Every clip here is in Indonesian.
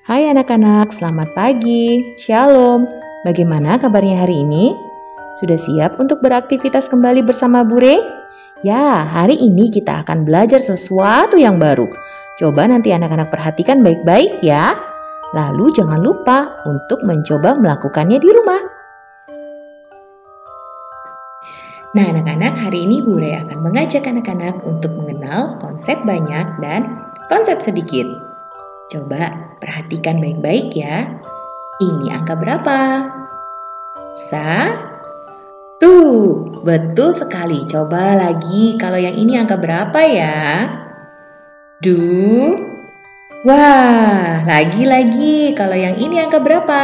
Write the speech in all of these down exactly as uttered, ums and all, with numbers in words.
Hai anak-anak, selamat pagi. Shalom. Bagaimana kabarnya hari ini? Sudah siap untuk beraktivitas kembali bersama Bure? Ya, hari ini kita akan belajar sesuatu yang baru. Coba nanti anak-anak perhatikan baik-baik ya. Lalu jangan lupa untuk mencoba melakukannya di rumah. Nah anak-anak, hari ini Bure akan mengajak anak-anak untuk mengenal konsep banyak dan konsep sedikit. Coba perhatikan baik-baik ya. Ini angka berapa? Satu. Betul sekali. Coba lagi, kalau yang ini angka berapa ya? Du. Wah, lagi-lagi. Kalau yang ini angka berapa?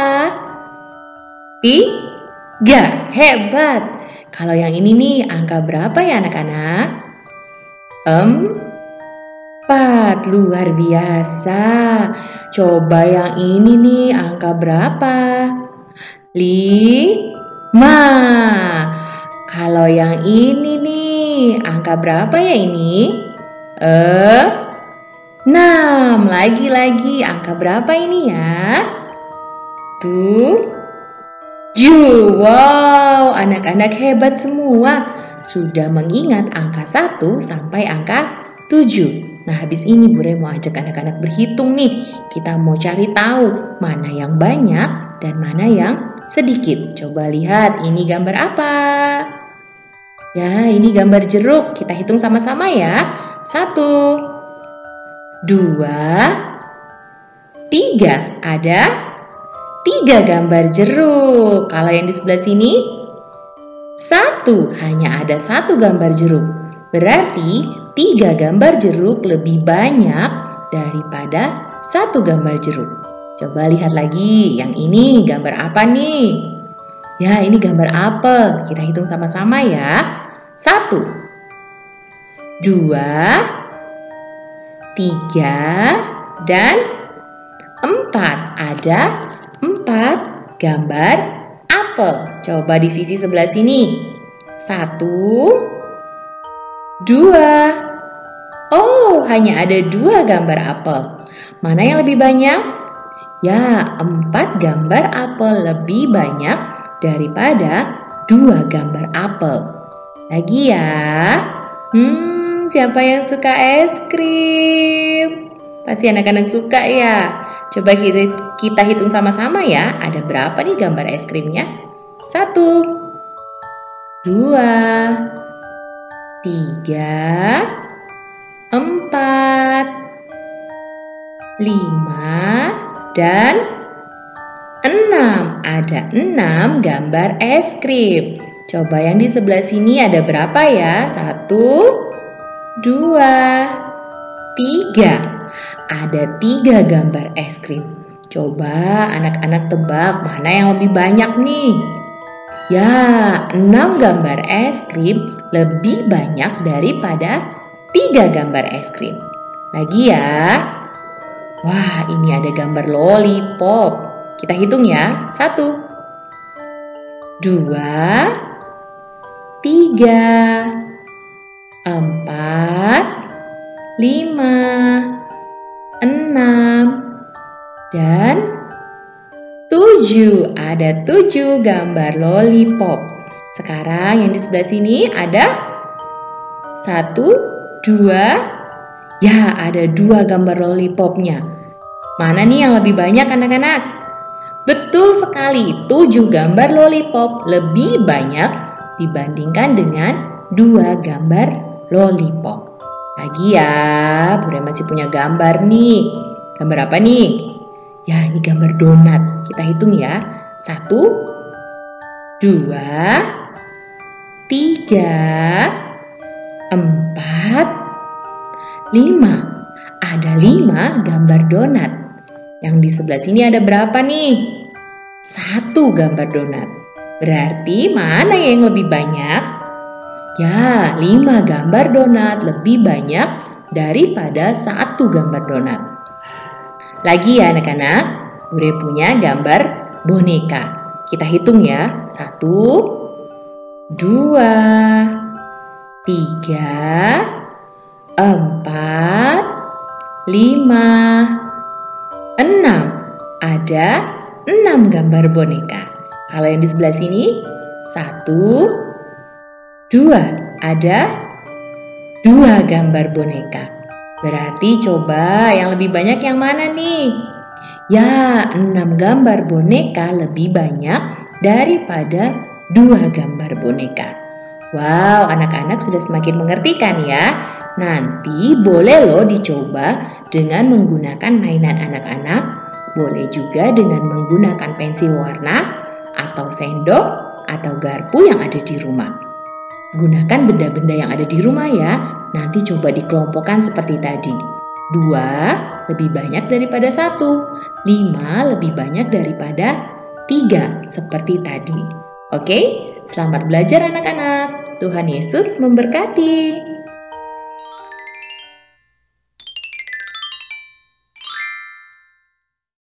Tiga. Hebat. Kalau yang ini nih, angka berapa ya anak-anak? Empat. Luar biasa. Coba yang ini nih, angka berapa? Lima. Kalau yang ini nih, angka berapa ya ini? Enam. Lagi-lagi, angka berapa ini ya? Tujuh. Wow, anak-anak hebat semua. Sudah mengingat angka satu sampai angka tujuh. Nah, habis ini Bure mau ajak anak-anak berhitung nih. Kita mau cari tahu mana yang banyak dan mana yang sedikit. Coba lihat, ini gambar apa? Ya, ini gambar jeruk. Kita hitung sama-sama ya. Satu, dua, tiga. Ada tiga gambar jeruk. Kalau yang di sebelah sini, satu. Hanya ada satu gambar jeruk. Berarti tiga gambar jeruk lebih banyak daripada satu gambar jeruk. Coba lihat lagi, yang ini gambar apa nih? Ya, ini gambar apel. Kita hitung sama-sama ya. Satu, dua, tiga, dan empat. Ada empat gambar apel. Coba di sisi sebelah sini. Satu, dua. Oh, hanya ada dua gambar apel. Mana yang lebih banyak? Ya, empat gambar apel lebih banyak daripada dua gambar apel. Lagi ya. Hmm, siapa yang suka es krim? Pasti anak-anak suka ya. Coba kita, kita hitung sama-sama ya. Ada berapa nih gambar es krimnya? Satu, dua, tiga, empat, lima, dan enam. Ada enam gambar es krim. Coba yang di sebelah sini ada berapa ya? Satu, dua, tiga. Ada tiga gambar es krim. Coba anak-anak tebak mana yang lebih banyak nih? Ya, enam gambar es krim lebih banyak daripada tiga gambar es krim. Lagi ya. Wah, ini ada gambar lollipop. Kita hitung ya. Satu, dua, tiga, empat, lima, enam, dan tujuh. Ada tujuh gambar lollipop. Sekarang yang di sebelah sini ada satu, dua. Ya, ada dua gambar lollipopnya. Mana nih yang lebih banyak anak-anak? Betul sekali, tujuh gambar lollipop lebih banyak dibandingkan dengan dua gambar lollipop. Lagi ya, Bure masih punya gambar nih. Gambar apa nih? Ya, ini gambar donat. Kita hitung ya. Satu, dua, tiga, empat, lima. Ada lima gambar donat. Yang di sebelah sini ada berapa nih? Satu gambar donat. Berarti mana yang lebih banyak? Ya, lima gambar donat lebih banyak daripada satu gambar donat. Lagi ya anak-anak, Bure punya gambar boneka. Kita hitung ya. Satu, dua, tiga, empat, lima, enam. ada enam gambar boneka. Kalau yang di sebelah sini, satu, dua, ada dua gambar boneka. Berarti coba yang lebih banyak yang mana nih? Ya, enam gambar boneka lebih banyak daripada dua gambar boneka. Wow, anak-anak sudah semakin mengerti kan ya? Nanti boleh loh dicoba dengan menggunakan mainan anak-anak. Boleh juga dengan menggunakan pensil warna atau sendok atau garpu yang ada di rumah. Gunakan benda-benda yang ada di rumah ya. Nanti coba dikelompokkan seperti tadi. Dua lebih banyak daripada satu. Lima lebih banyak daripada tiga seperti tadi. Oke, selamat belajar anak-anak. Tuhan Yesus memberkati.